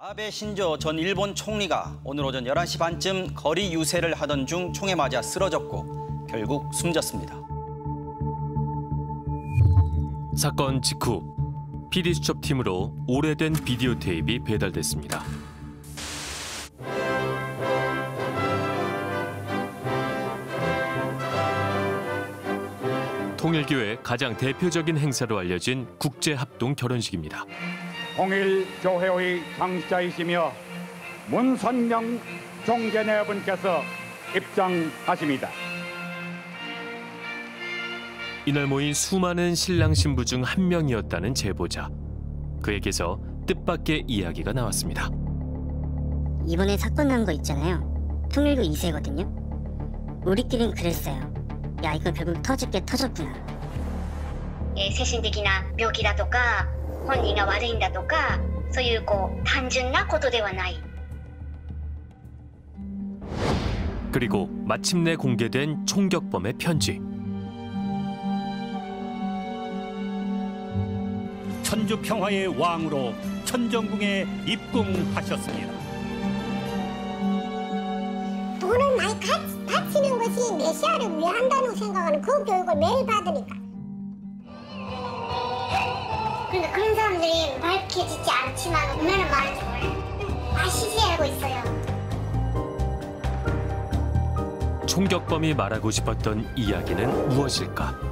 아베 신조 전 일본 총리가 오늘 오전 11시 반쯤 거리 유세를 하던 중 총에 맞아 쓰러졌고 결국 숨졌습니다. 사건 직후 PD수첩팀으로 오래된 비디오 테이프가 배달됐습니다. 통일교의 가장 대표적인 행사로 알려진 국제합동 결혼식입니다. 통일교회의 장자이시며 문선명 종제내분께서 입장하십니다. 이날 모인 수많은 신랑 신부 중 한 명이었다는 제보자. 그에게서 뜻밖의 이야기가 나왔습니다. 이번에 사건 난 거 있잖아요. 통일교 2세거든요. 우리끼린 그랬어요. 야, 이거 결국 터질 게 터졌구나. 精神的な病気だとか本人が悪いんだとかそういう単純なことではない。 그리고 마침내 공개된 총격범의 편지. 천주평화의 왕으로 천정궁에 입궁하셨습니다. 돈을 많이 바치는 것이 메시아를 위한다는 생각하는 그 교육을 매일 받으니까. 근데 그런 사람들이 밝혀지지 않지만 얼마나 많은지 몰라요. 아시지 알고 있어요. 총격범이 말하고 싶었던 이야기는 무엇일까?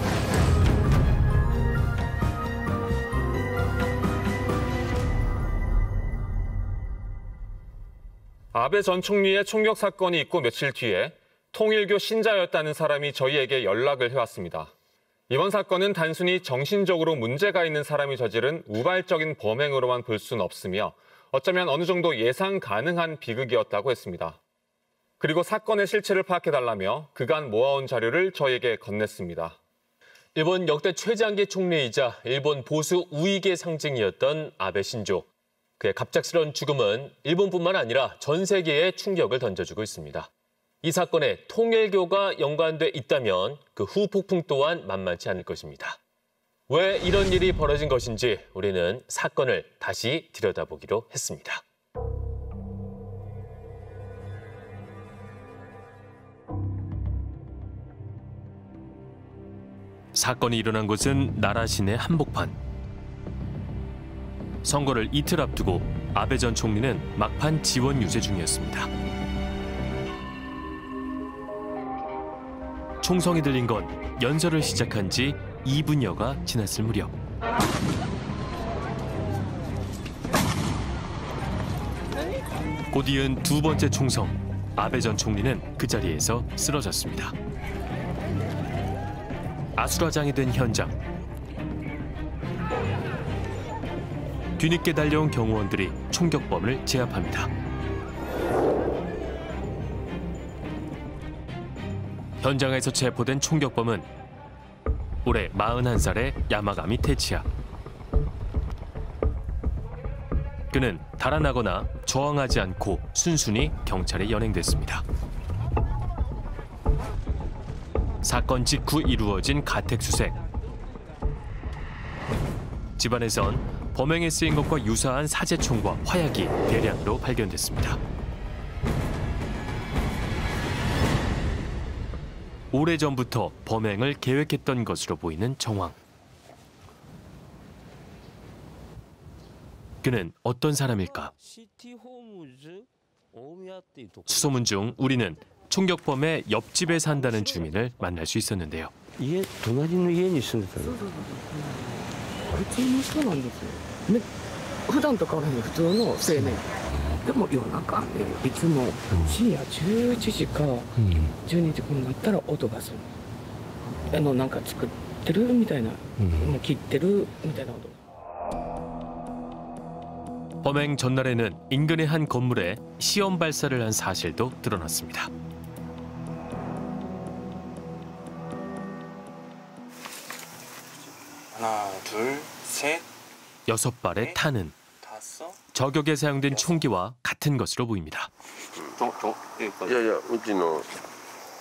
아베 전 총리의 총격 사건이 있고 며칠 뒤에 통일교 신자였다는 사람이 저희에게 연락을 해왔습니다. 이번 사건은 단순히 정신적으로 문제가 있는 사람이 저지른 우발적인 범행으로만 볼 수는 없으며 어쩌면 어느 정도 예상 가능한 비극이었다고 했습니다. 그리고 사건의 실체를 파악해달라며 그간 모아온 자료를 저희에게 건넸습니다. 일본 역대 최장기 총리이자 일본 보수 우익의 상징이었던 아베 신조. 그의 갑작스러운 죽음은 일본뿐만 아니라 전 세계에 충격을 던져주고 있습니다. 이 사건에 통일교가 연관돼 있다면 그 후폭풍 또한 만만치 않을 것입니다. 왜 이런 일이 벌어진 것인지 우리는 사건을 다시 들여다보기로 했습니다. 사건이 일어난 곳은 나라 시내 한복판. 선거를 이틀 앞두고 아베 전 총리는 막판 지원 유세 중이었습니다. 총성이 들린 건 연설을 시작한 지 2분여가 지났을 무렵. 곧 이은 두 번째 총성, 아베 전 총리는 그 자리에서 쓰러졌습니다. 아수라장이 된 현장. 뒤늦게 달려온 경호원들이 총격범을 제압합니다. 현장에서 체포된 총격범은 올해 41살의 야마가미 테치야. 그는 달아나거나 저항하지 않고 순순히 경찰에 연행됐습니다. 사건 직후 이루어진 가택수색. 집안에선 범행에 쓰인 것과 유사한 사제총과 화약이 대량으로 발견됐습니다. 오래전부터 범행을 계획했던 것으로 보이는 정황. 그는 어떤 사람일까? 수소문 중 우리는 총격범의 옆집에 산다는 주민을 만날 수 있었는데요. 家隣の家に住んでたの。普通の人なんですよ。ね、普段と変わらない普通の青年。でも夜中ね、いつも深夜11時か12時頃になったら音がする。なんか作ってるみたいな、切ってるみたいな音。 범행 전날에는 인근의 한 건물에 시험 발사를 한 사실도 드러났습니다. 하나, 둘, 셋. 6발의 탄은 저격에 사용된 총기와 같은 것으로 보입니다. 야야, 우치노.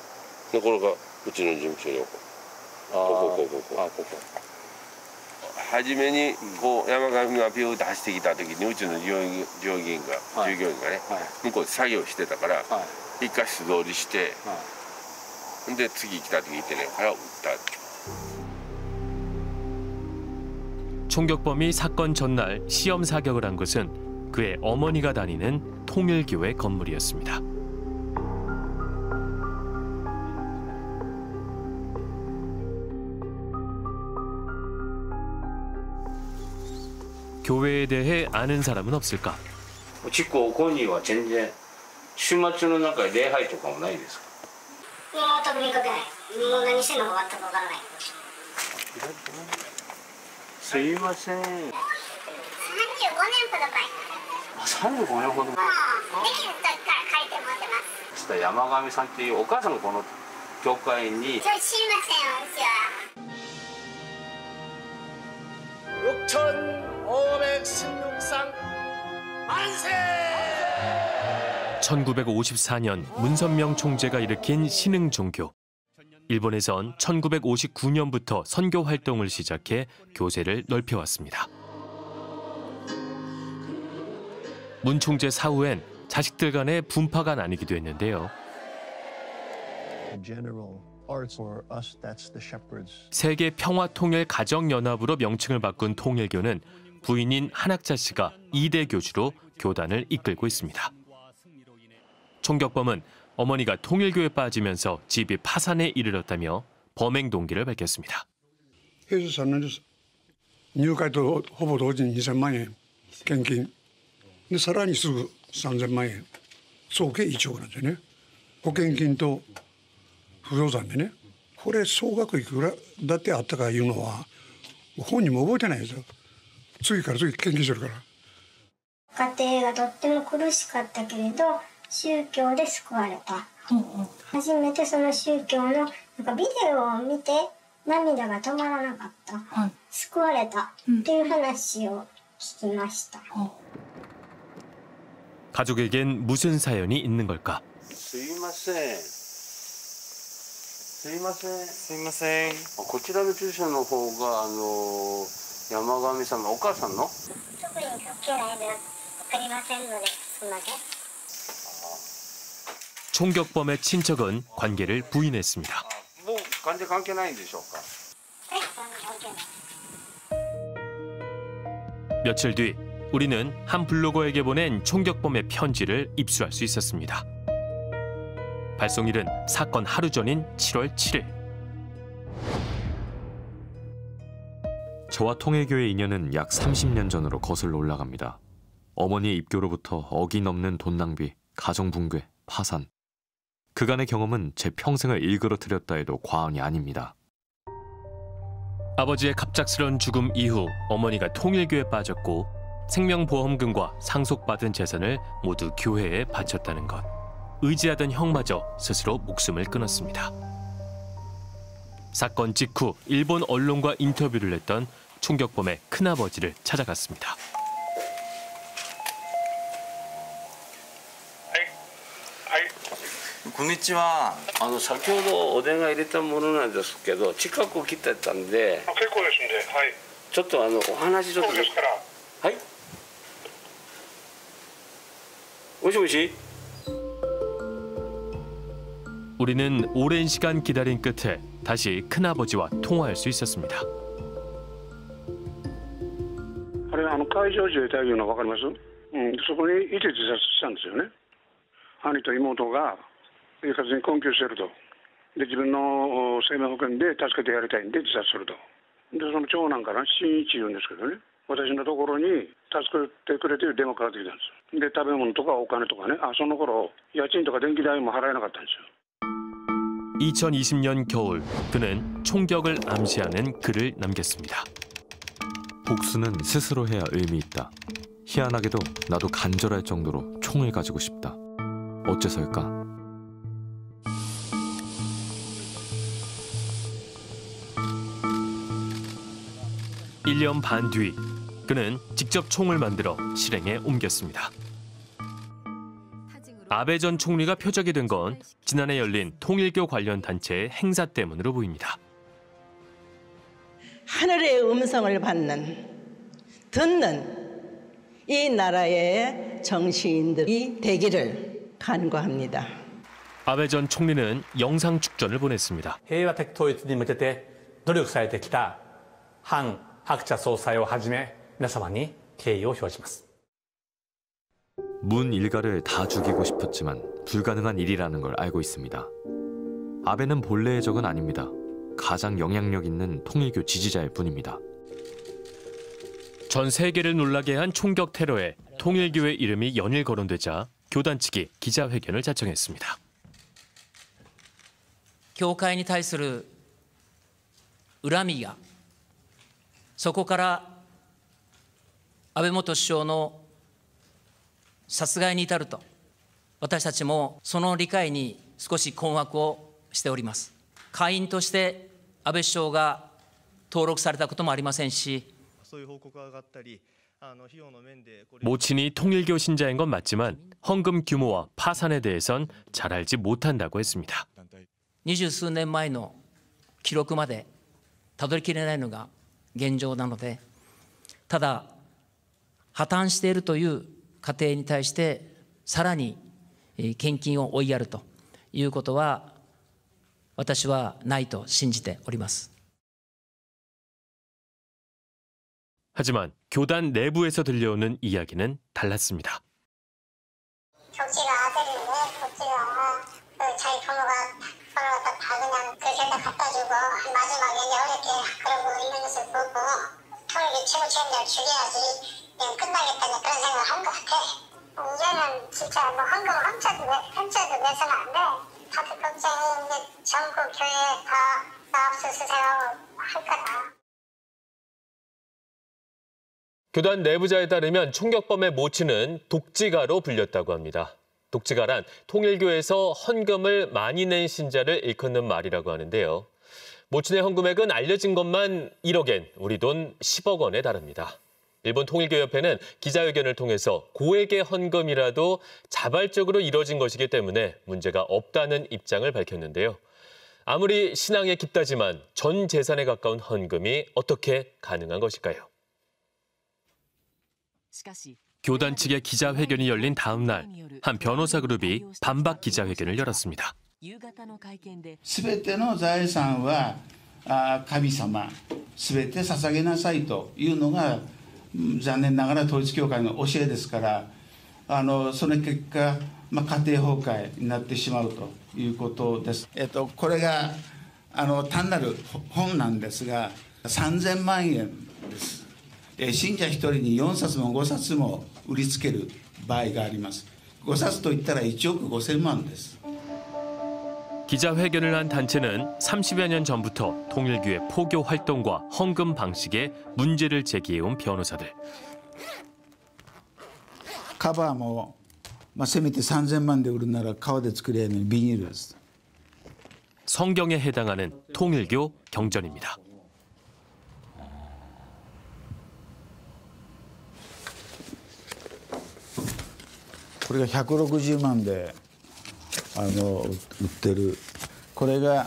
거기가 우치노 집무실이고. ここ。 初めにこう山上がビュー出してきた時にうちの従業員がね、向こうで作業してたから、一回素通りして、で次来た時行ってねから撃った。 총격범이 사건 전날 시험 사격을 한 것은 그의 어머니가 다니는 통일교회 건물이었습니다. 교회에 대해 아는 사람은 없을까? うちここには全然週末の中で礼拝とかもないですか？ もう全く見かけない。もう何してんのか全くわからない。 すいません。 35年ほど前。 あ、35年ほど前。 できる時から借りて持ってます。 ちょっと山上さんっていうお母さんがこの教会に。 知りません、私は。 6516상 만세! 1954년 문선명 총재가 일으킨 신흥 종교. 일본에선 1959년부터 선교 활동을 시작해 교세를 넓혀왔습니다. 문 총재 사후엔 자식들 간의 분파가 나뉘기도 했는데요. 세계 평화통일가정연합으로 명칭을 바꾼 통일교는 부인인 한학자 씨가 2대 교주로 교단을 이끌고 있습니다. 총격범은 어머니가 통일교에 빠지면서 집이 파산에 이르렀다며 범행 동기를 밝혔습니다. 회사 샀는데入会と ほぼ同時に 2000만 원献金. 근데 사람이 쓰고 3000만 원. 総計1億なんですよね. 保険金と不動産でね。これ総額いくらだってあったかいうのは本人も覚えてないですよ。次から次献金してるから。 家庭がとっても苦しかったけれど宗教で救われた。初めてその宗教のなんかビデオを見て涙が止まらなかった。救われたっていう話を聞きました。 가족에겐 무슨 사연이 있는 걸까? すいません。すいません。すいません。こちらの住所の方が山上さんのお母さんの？ 特に関係ないのでわかりませんのですみません。 총격범의 친척은 관계를 부인했습니다. 뭐 관계関係ないんでしょうか? 며칠 뒤 우리는 한 블로거에게 보낸 총격범의 편지를 입수할 수 있었습니다. 발송일은 사건 하루 전인 7월 7일. 저와 통일교의 인연은 약 30년 전으로 거슬러 올라갑니다. 어머니의 입교로부터 어기넘는 돈 낭비, 가정 붕괴, 파산. 그간의 경험은 제 평생을 일그러뜨렸다 해도 과언이 아닙니다. 아버지의 갑작스런 죽음 이후 어머니가 통일교에 빠졌고 생명보험금과 상속받은 재산을 모두 교회에 바쳤다는 것. 의지하던 형마저 스스로 목숨을 끊었습니다. 사건 직후 일본 언론과 인터뷰를 했던 총격범의 큰아버지를 찾아갔습니다. こんにちは。先ほどお電話入れたものなんですけど、近く来てたんで。結構ですんで、はい。ちょっとお話ちょっと。そうですから。はい。もしもし。 우리는 오랜 시간 기다린 끝에 다시 큰아버지와 통화할 수 있었습니다. あれ海上自衛隊いうの分かります？そこにいて自殺したんですよね。兄と妹が 生活に困窮していると。で自分の生命保険で助けてやりたいんで自殺すると。でその長男から新一言うんですけどね。私のところに助けてくれていう電話かかってきたんです。で食べ物とかお金とかね。その頃家賃とか電気代も払えなかったんですよ。 2020년 겨울 그는 총격을 암시하는 글을 남겼습니다. 복수는 스스로 해야 의미 있다. 희한하게도 나도 간절할 정도로 총을 가지고 싶다. 어째서일까? (1년) 반 뒤 그는 직접 총을 만들어 실행에 옮겼습니다. 아베 전 총리가 표적이 된 건 지난해 열린 통일교 관련 단체의 행사 때문으로 보입니다. 하늘의 음성을 듣는 이 나라의 정치인들이 되기를 간구합니다. 아베 전 총리는 영상 축전을 보냈습니다. 平和的統一に向けて努力されてきた韓鶴子総裁をはじめ皆様に敬意を表します。 문 일가를 다 죽이고 싶었지만 불가능한 일이라는 걸 알고 있습니다. 아베는 본래의 적은 아닙니다. 가장 영향력 있는 통일교 지지자일 뿐입니다. 전 세계를 놀라게 한 총격 테러에 통일교의 이름이 연일 거론되자 교단 측이 기자회견을 자청했습니다. 教会に対する恨みや、そこから安倍元首相の殺害に至ると、私たちもその理解に少し困惑をしております。会員として安倍首相が登録されたこともありませんし、 모친이 통일교 신자인 건 맞지만 헌금 규모와 파산에 대해선 잘 알지 못한다고 했습니다. 20数年前の記録までたどりきれないのが現状なので、ただ破綻しているという家庭に対してさらに献金を追いやるということは私はないと信じております。 하지만 교단 내부에서 들려오는 이야기는 달랐습니다. 격지가 아들인데 격지가 자기 부모가 다 그냥 그렇게 갖다 주고 마지막에 어렵게 그러고 있는 것을 보고 통일교 최고 책임자를 죽여야지 끝나겠다는 그런 생각을 한 것 같아. 이제는 진짜 뭐 헌금 훔쳐도 내서는 안 돼. 다들 걱정이 이제 전국 교회 다 압수수색하고 할 거다. 교단 내부자에 따르면 총격범의 모친은 독지가로 불렸다고 합니다. 독지가란 통일교에서 헌금을 많이 낸 신자를 일컫는 말이라고 하는데요. 모친의 헌금액은 알려진 것만 1억엔, 우리 돈 10억 원에 달합니다. 일본 통일교협회는 기자회견을 통해서 고액의 헌금이라도 자발적으로 이뤄진 것이기 때문에 문제가 없다는 입장을 밝혔는데요. 아무리 신앙에 깊다지만 전 재산에 가까운 헌금이 어떻게 가능한 것일까요? 교단 측의 기자회견이 열린 다음 날, 한 변호사 그룹이 반박 기자회견을 열었습니다. 全ての財産は神様、全て捧げなさいというのが残念ながら統一教会の教えですから、その結果、家庭崩壊になってしまうということです。これが単なる本なんですが、3000万円です。 信者1人に4冊も5冊も売りつける場合があります。5冊といったら1億5000万です。 기자회견을 한 단체는 30여 년 전부터 통일교의 포교 활동과 헌금 방식에 문제를 제기해온 변호사들. カバーも、せめて3000万で売るなら革で作りゃいいのにビニールです。 성경에 해당하는 통일교 경전입니다. これが160万で売ってる。これが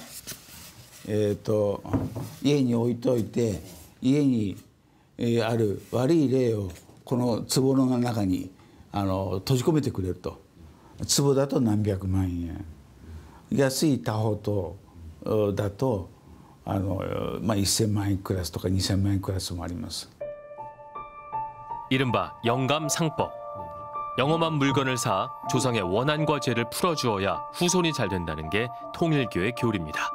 家に置いといて家にある悪い霊をこの壺の中に閉じ込めてくれると。壺だと何百万円。安い他方とだと1000万円クラスとか2000万円クラスもあります。 이른바 영감상법. 영험한 물건을 사 조상의 원한과 죄를 풀어주어야 후손이 잘 된다는 게 통일교의 교리입니다.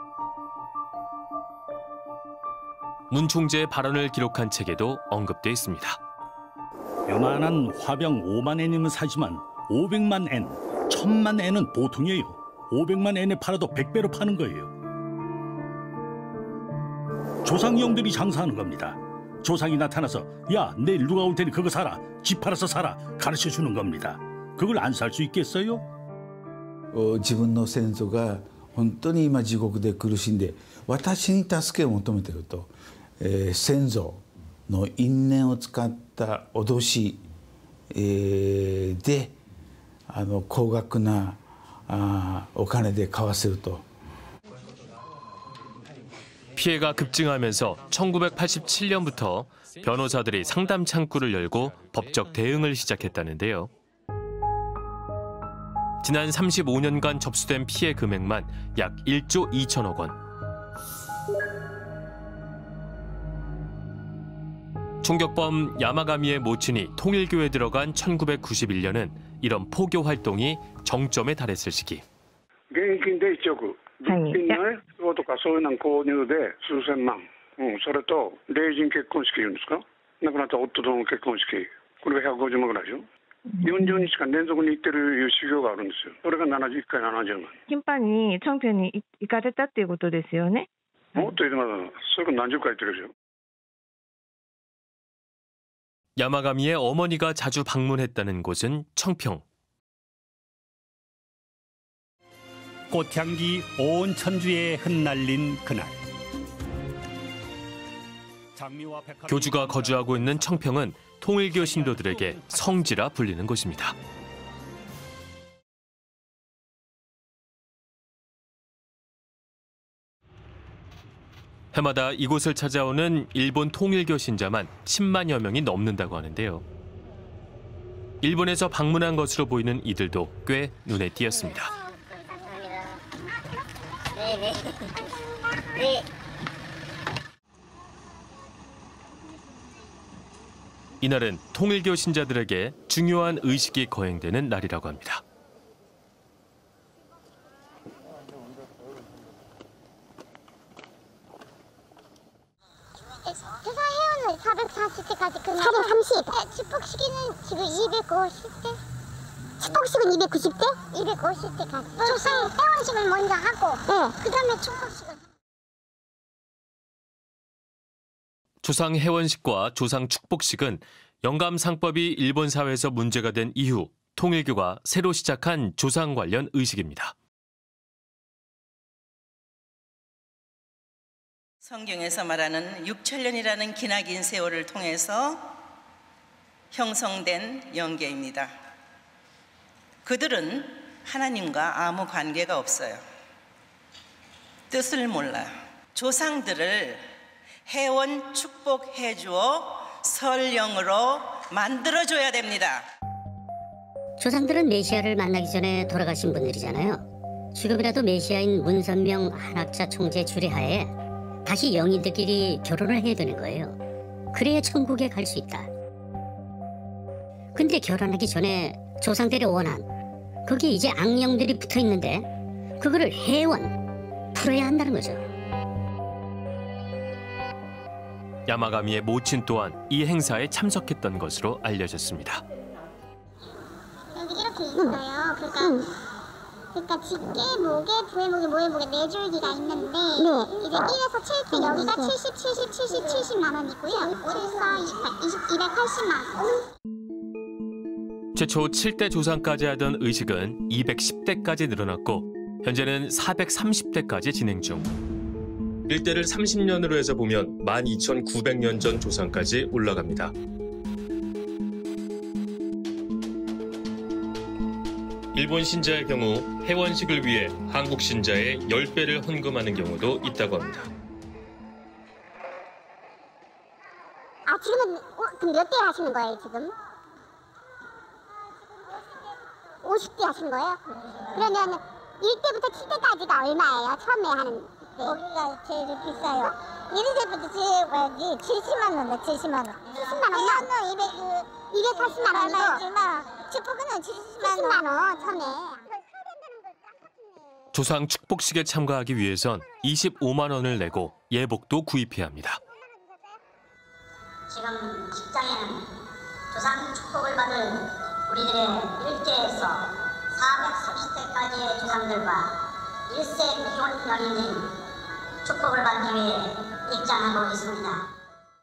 문 총재의 발언을 기록한 책에도 언급돼 있습니다. 요만한 화병 5만 엔이면 사지만 500만 엔, 1000만 엔은 보통이에요. 500만 엔에 팔아도 100배로 파는 거예요. 조상형들이 장사하는 겁니다. 조상이 나타나서 야, 내일 누가 올 테니 그거 사라, 집 팔아서 사라 가르쳐주는 겁니다. 그걸 안 살 수 있겠어요? 自分の先祖が本当に今地獄で苦しんで私に助けを求めていると、先祖の因縁を使った脅し、で高額なお金で買わせると。 피해가 급증하면서 1987년부터 변호사들이 상담 창구를 열고 법적 대응을 시작했다는데요. 지난 35년간 접수된 피해 금액만 약 1조 2천억 원. 총격범 야마가미의 모친이 통일교에 들어간 1991년은 이런 포교 활동이 정점에 달했을 시기. 現金で1億、物品のね、とかそういうの購入で数千万、それと霊人結婚式言うんですか、亡くなった夫との結婚式、これが150万ぐらいでしょ。40日間連続に行ってる修行があるんですよ。それが71回70万。 頻繁にチョンピョンに行かれたっていうことですよね。 もっと言ってます。それから何十回行ってるでしょ。 야마가미의 어머니가 자주 방문했다는 곳은 청평. 꽃향기 온 천주에 흩날린 그날. 교주가 거주하고 있는 청평은 통일교 신도들에게 성지라 불리는 곳입니다. 해마다 이곳을 찾아오는 일본 통일교 신자만 10만여 명이 넘는다고 하는데요. 일본에서 방문한 것으로 보이는 이들도 꽤 눈에 띄었습니다. 이날은 통일교 신자들에게 중요한 의식이 거행되는 날이라고 합니다. 조사회원은 440대까지 끝나고 430. 축복식은 지금 250대. 축복식은 290대? 250대까지. 조상 회원식을 먼저 하고 그다음에 축복식을. 조상 회원식과 조상 축복식은 영감상법이 일본 사회에서 문제가 된 이후 통일교가 새로 시작한 조상 관련 의식입니다. 성경에서 말하는 6천년이라는 기나긴 세월을 통해서 형성된 영계입니다. 그들은 하나님과 아무 관계가 없어요. 뜻을 몰라요. 조상들을 회원 축복해 주어 설령으로 만들어줘야 됩니다. 조상들은 메시아를 만나기 전에 돌아가신 분들이잖아요. 지금이라도 메시아인 문선명 한학자 총재 주례하에 다시 영인들끼리 결혼을 해야 되는 거예요. 그래야 천국에 갈 수 있다. 근데 결혼하기 전에 조상들의 원한, 거기에 이제 악령들이 붙어 있는데 그거를 회원 풀어야 한다는 거죠. 야마가미의 모친 또한 이 행사에 참석했던 것으로 알려졌습니다. 여기 이렇게 있어요. 그러니까 직계, 목에, 부해목에, 모해목에 네 줄기가 있는데 이제 1에서 7대 여기가 70, 70, 70, 70만 원이고요. 7사 280만 원. 최초 7대 조상까지 하던 의식은 210대까지 늘어났고 현재는 430대까지 진행 중. 일대를 30년으로 해서 보면 12,900년 전 조상까지 올라갑니다. 일본 신자의 경우 회원식을 위해 한국 신자의 10배를 헌금하는 경우도 있다고 합니다. 아, 지금은 그럼 몇 대 하시는 거예요, 지금? 50대 하신 거예요? 그러면 1대부터 7대까지가 얼마예요? 처음에 하는 거기가 제일 비싸요. 1대부터 제일 70만 원, 70만 원. 70만 원? 280만 원이고 축복은 70만 원 처음에. 조상 축복식에 참가하기 위해선 25만 원을 내고 예복도 구입해야 합니다. 지금 직장에는 조상 축복을 받을 우리들의 일대에서 430대까지의 조상들과 1세 연인인 축복을 받기 위해 입장하고 있습니다.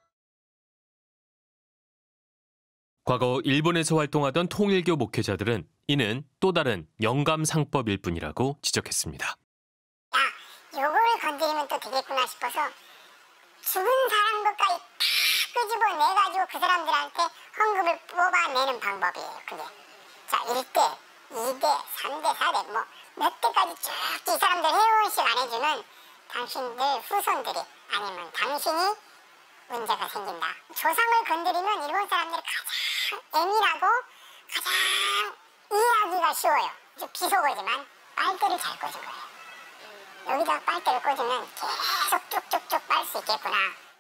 과거 일본에서 활동하던 통일교 목회자들은 이는 또 다른 영감상법일 뿐이라고 지적했습니다. 요걸 건드리면 또 되겠구나 싶어서 죽은 사람 것까지 다 끄집어내가지고 그 사람들한테 헌금을 뽑아내는 방법이에요. 그게. 자, 1대, 2대, 3대, 4대 뭐 몇 대까지 쭉 이 사람들 회원식 안 해주는 당신들 후손들이 아니면 당신이 문제가 생긴다. 조상을 건드리면 일본 사람들이 가장 예민하고 가장 이해하기가 쉬워요. 비속어지만 빨대를 잘 꽂은 거예요. 여기다 빨대를 꽂으면 계속 쭉쭉쭉 빨 수 있겠구나.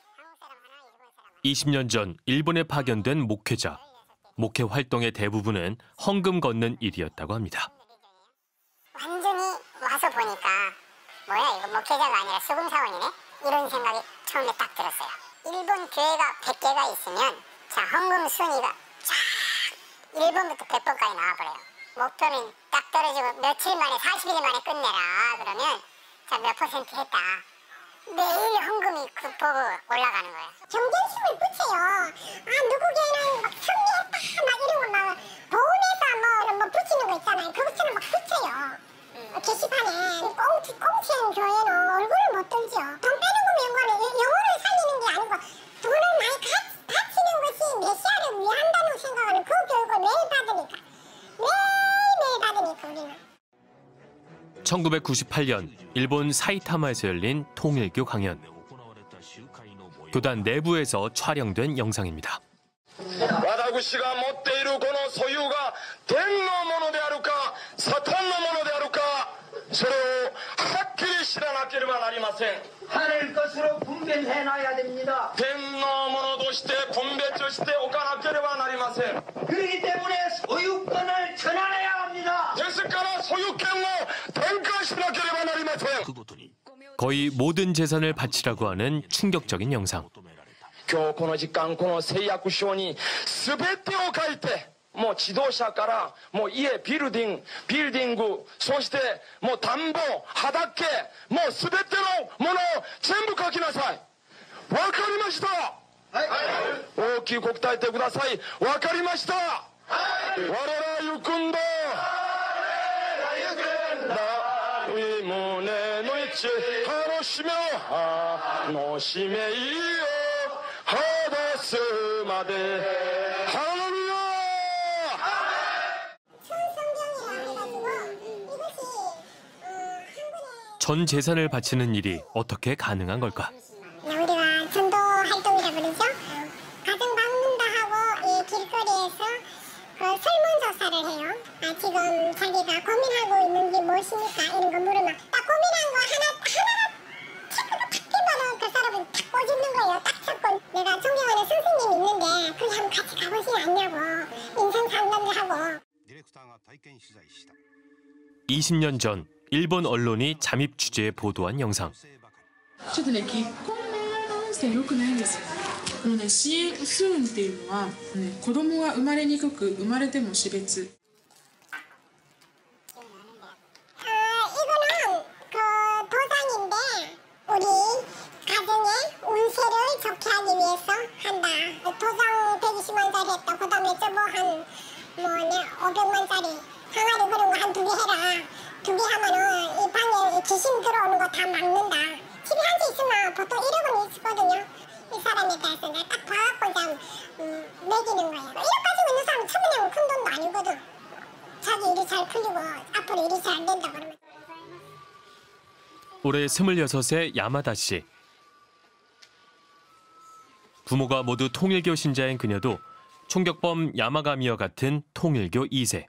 20년 전 일본에 파견된 목회자. 목회 활동의 대부분은 헌금 걷는 일이었다고 합니다. 완전히 와서 보니까 뭐야 이거 목회자가 아니라 수금사원이네? 이런 생각이 처음에 딱 들었어요. 일본 교회가 100개가 있으면 자 헌금 순위가 쫙 1번부터 100번까지 나와버려요. 목표는 딱 떨어지고 며칠 만에 40일 만에 끝내라 그러면 자 몇 퍼센트 했다. 매일 헌금이 보고 올라가는 거예요. 경쟁심을 붙여요. 아 누구 교회는 막 승리했다 막 이런 거 막 보험회사 뭐 붙이는 거 있잖아요. 그것처럼 막 붙여요. 게시판에 꽁치한 교회는 얼굴을 못 들죠. 돈 빼는 거 연관은 영혼을 살리는 게 아니고 돈을 많이 바치는 것이 메시아를 위한다는 생각을 그 교육을 매일 받으니까 우리는. 1998년 일본 사이타마에서 열린 통일교 강연. 교단 내부에서 촬영된 영상입니다. 私が持っているこの所有が天のものであるかサタンのものであるかそれをはっきり知らなければなりません。 하늘 것으로 분별해놔야 됩니다. 天のものとして分別しておかなければなりません。 그렇기 때문에 소유권을 전환해야 합니다. ですから所有権を転換しなければなりません。 거의 모든 재산을 바치라고 하는 충격적인 영상. 今日この時間この誓約書に全てを書いてもう自動車からもう家ビルディングそしてもう田んぼ畑もう全てのものを全部書きなさい。わかりました。はい、大きく答えてください。わかりました。はい、我ら行くんだ。胸の一楽しめを楽しめいよ果たすまでハレルヤ。 전 재산을 바치는 일이 어떻게 가능한 걸까? 우리가 전도 활동이라 부르죠. 가정 방문다 하고 이 길거리에서 설문조사를 해요. 지금 자기가 고민하고 있는 게 무엇입니까? 이런 거 물으면 딱 고민한 거 하나 체크를 탁 해봐도 그 사람은 탁 꼬집는 거예요. 딱 잡고 내가 존경하는 선생님이 있는데 거기 한번 같이 가보시지 않냐고 인생 상담을 하고. 20년 전 일본 언론이 잠입 취재에 보도한 영상. ちょっとね、結婚恋愛の運勢良くないんですよ。支援不運っていうのは、子供が生まれにくく、生まれても死別。 이거는 그 도장인데 우리 가정의 운세를 좋게 하기 위해서 한다. 도장 120만짜리 했다. 그다음에 저거 한 500만짜리 항아리 그런 거 한 2개 해라. 2개 하면은 이 방에 귀신 들어오는 거 다 막는다. 집에 한 채 있으면 보통 1억은 있거든요. 이 사람에 대해서 내가 딱 봐갖고 그냥 매기는 거예요. 1억 가지고 있는 사람은 처음에는 큰 돈도 아니거든. 자기 일이 잘 풀리고 앞으로 일이 잘 된다 그러면. 올해 26세 야마다 씨. 부모가 모두 통일교 신자인 그녀도 총격범 야마가미와 같은 통일교 2세.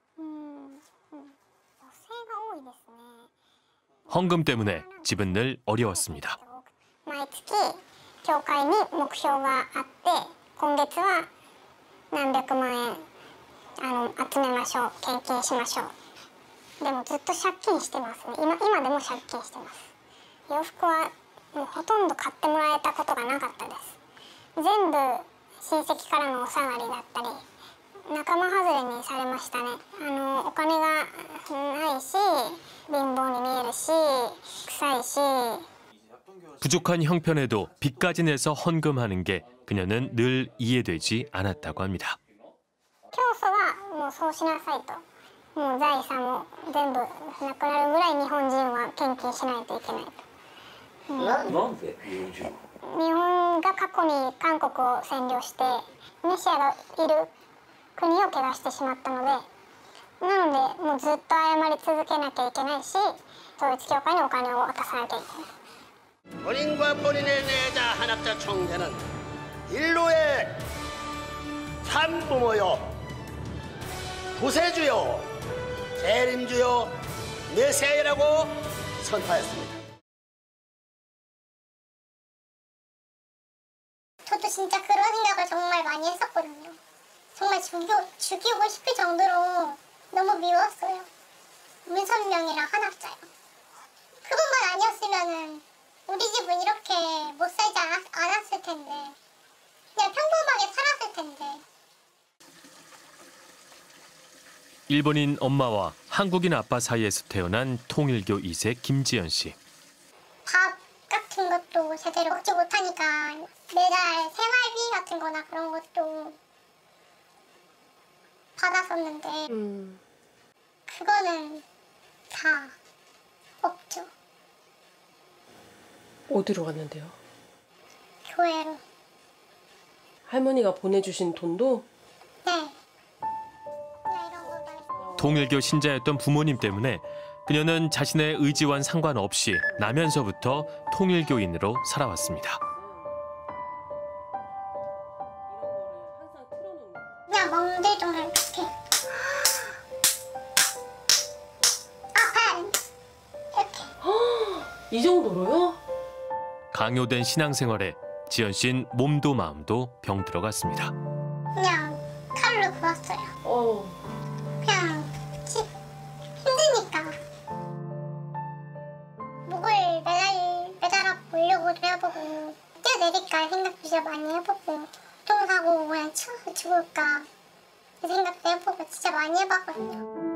헌금 때문에 집은 늘 어려웠습니다. 毎月教会に目標があって今月は何百万円集めましょう献金しましょう。でもずっと借金してますね。今でも借金してます。洋服はもうほとんど買ってもらえたことがなかったです。全部親戚からのお下がりだったり仲間外れにされましたね。お金がないし貧乏に見えるし臭いし. 부족한 형편에도 빚까지 내서 헌금하는 게 그녀는 늘 이해되지 않았다고 합니다. 教祖はもうそうしなさいと。もう財産も全部なくなるぐらい日本人は献金しないといけないと。なんで日本が過去に韓国を占領してメシアがいる国を汚してしまったので、なのでもうずっと謝り続けなきゃいけないし、統一教会にお金を渡さなきゃいけない。 본인과 본인의 내자 한학자 총재는 인류의 산부모요, 구세주요, 재림주요, 메시아라고 선포했습니다. 저도 진짜 그런 생각을 정말 많이 했었거든요. 정말 죽이고 싶을 정도로 너무 미웠어요. 문선명이랑 한학자요. 그것만 아니었으면은 우리 집은 이렇게 못 살지 않았을 텐데, 그냥 평범하게 살았을 텐데. 일본인 엄마와 한국인 아빠 사이에서 태어난 통일교 2세 김지연 씨. 밥 같은 것도 제대로 먹지 못하니까 매달 생활비 같은 거나 그런 것도 받았었는데 그거는 다 없죠. 어디로 갔는데요? 교회로. 할머니가 보내주신 돈도? 네. 통일교 신자였던 부모님 때문에 그녀는 자신의 의지와는 상관없이 나면서부터 통일교인으로 살아왔습니다. 그냥 멍들 정도는 이렇게. 이 정도로요? 강요된 신앙생활에 지연 씨는 몸도 마음도 병들어갔습니다. 그냥 칼로 구웠어요. 그냥 힘드니까. 목을 매달아 보려고도 해보고, 뛰어내릴까 생각도 진짜 많이 해보고, 교통사고 그냥 치워서 죽을까 그 생각도 해보고 진짜 많이 해봤거든요.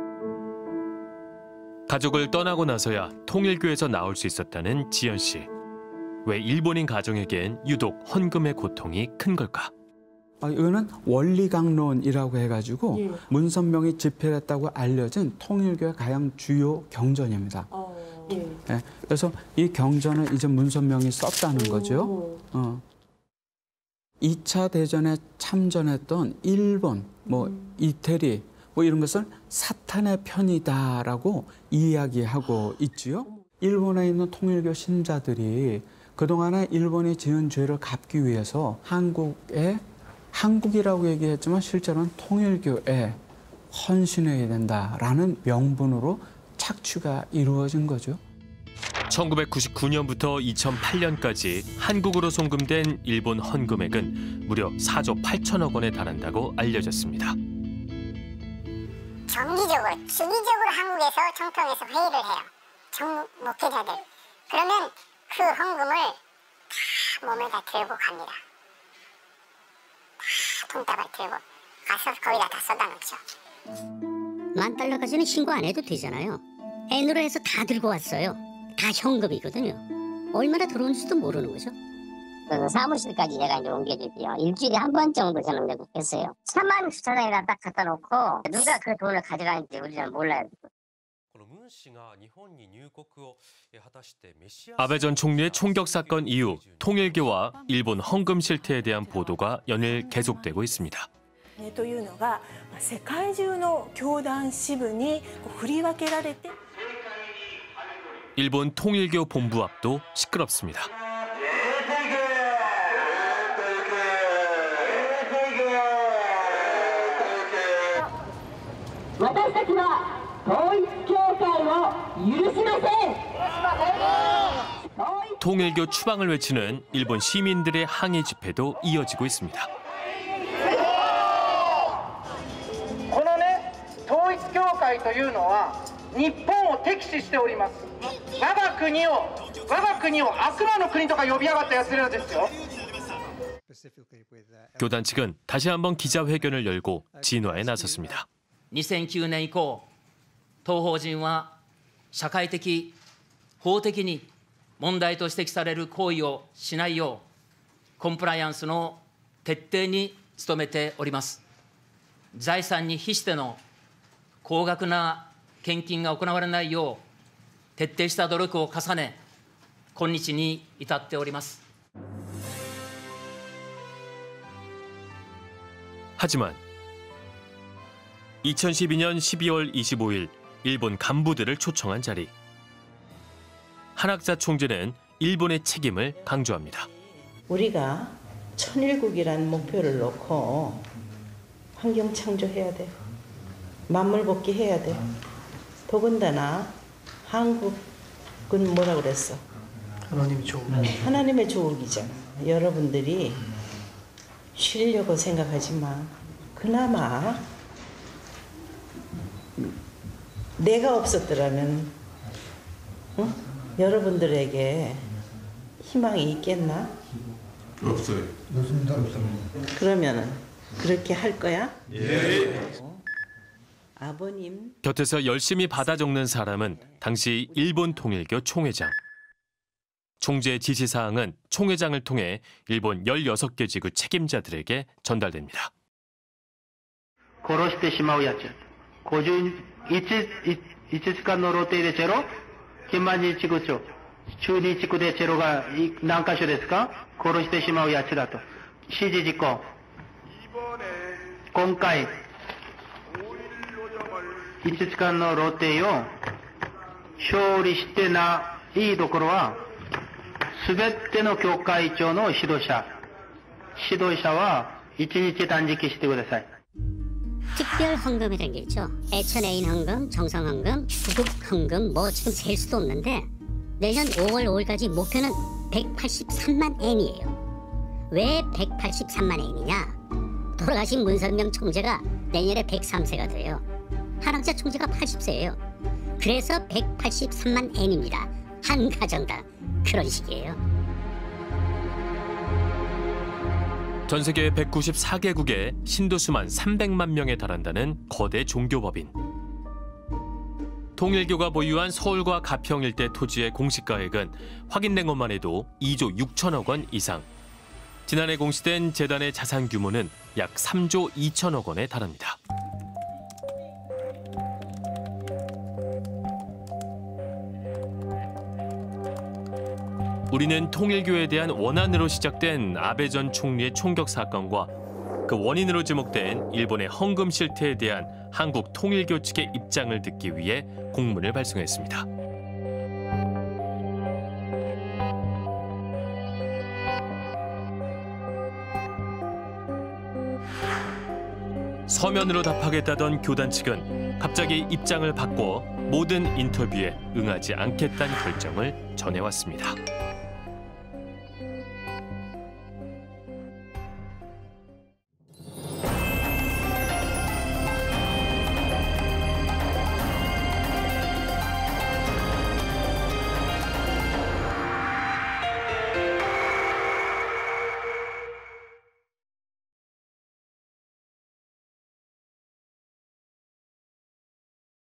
가족을 떠나고 나서야 통일교에서 나올 수 있었다는 지연 씨. 왜 일본인 가정에겐 유독 헌금의 고통이 큰 걸까? 이거는 원리강론이라고 해가지고 문선명이 집필했다고 알려진 통일교의 가장 주요 경전입니다. 네, 그래서 이 경전을 이제 문선명이 썼다는 거죠. 2차 대전에 참전했던 일본, 이태리 이런 것을 사탄의 편이다라고 이야기하고 있지요. 일본에 있는 통일교 신자들이 그동안에 일본이 지은 죄를 갚기 위해서 한국이라고 얘기했지만 실제로는 통일교에 헌신해야 된다라는 명분으로 착취가 이루어진 거죠. 1999년부터 2008년까지 한국으로 송금된 일본 헌금액은 무려 4조 8천억 원에 달한다고 알려졌습니다. 주기적으로 한국에서 청평에서 회의를 해요. 목회자들. 그러면 그 헌금을 다 몸에다 들고 갑니다. 다 통닭을 들고 가서 거기다 다 쏟아놓죠. $10,000까지는 신고 안 해도 되잖아요. N으로 해서 다 들고 왔어요. 다 현금이거든요. 얼마나 들어온지도 모르는 거죠. 그래서 사무실까지 제가 이제 옮겨줄게요. 일주일에 한 번 정도 저는 했어요. 차만 주차장에다 딱 갖다 놓고 누가 그 돈을 가져가는지 우리는 몰라요. 아베 전 총리의 총격 사건 이후 통일교와 일본 헌금 실태에 대한 보도가 연일 계속되고 있습니다. というのが世界中の教団支部に振り分けられて 일본 통일교 본부 앞도 시끄럽습니다. 통일교 추방을 외치는 일본 시민들의 항의 집회도 이어지고 있습니다. このね、統一教会というのは日本を敵視しております。我が国を悪魔の国とか呼びやがった奴らですよ。 교단 측은 다시 한번 기자회견을 열고 진화에 나섰습니다. 2009年以降、当法人は社会的、法的に問題と指摘される行為をしないよう、コンプライアンスの徹底に努めております。財産に比しての高額な献金が行われないよう、徹底した努力を重ね、今日に至っております。 하지만 2012년 12월 25일 일본 간부들을 초청한 자리. 한학자 총재는 일본의 책임을 강조합니다. 우리가 천일국이라는 목표를 놓고 환경 창조해야 돼. 만물 복귀해야 돼. 더군다나 한국은 뭐라 그랬어? 하나님의 조국. 하나님의 조국이잖아. 여러분들이 쉬려고 생각하지만 그나마 내가 없었더라면 여러분들에게 희망이 있겠나? 없어요. 그러면은 그렇게 할 거야? 예. 아버님. 곁에서 열심히 받아 적는 사람은 당시 일본 통일교 총회장. 총재 지시사항은 총회장을 통해 일본 16개 지구 책임자들에게 전달됩니다. 殺してしまうやつ。1時間の露呈でチェロ、金満日地区長、中日地区でチェロが何箇所ですか？殺してしまうやつだと。指示事項。今回、1時間の露呈を勝利してないところは、すべての教会長の指導者は1日断食してください。 특별 헌금이라는 게 있죠. 애천애인 헌금, 정성 헌금, 구국 헌금 뭐 지금 셀 수도 없는데 내년 5월 5일까지 목표는 183만 엔이에요. 왜 183만 엔이냐? 돌아가신 문선명 총재가 내년에 103세가 돼요. 한학자 총재가 80세예요. 그래서 183만 엔입니다. 한 가정당 그런 식이에요. 전 세계 194개국에 신도수만 300만 명에 달한다는 거대 종교법인. 통일교가 보유한 서울과 가평 일대 토지의 공시가액은 확인된 것만 해도 2조 6천억 원 이상. 지난해 공시된 재단의 자산 규모는 약 3조 2천억 원에 달합니다. 우리는 통일교에 대한 원한으로 시작된 아베 전 총리의 총격 사건과 그 원인으로 지목된 일본의 헌금 실태에 대한 한국 통일교 측의 입장을 듣기 위해 공문을 발송했습니다. 서면으로 답하겠다던 교단 측은 갑자기 입장을 바꿔 모든 인터뷰에 응하지 않겠다는 결정을 전해왔습니다.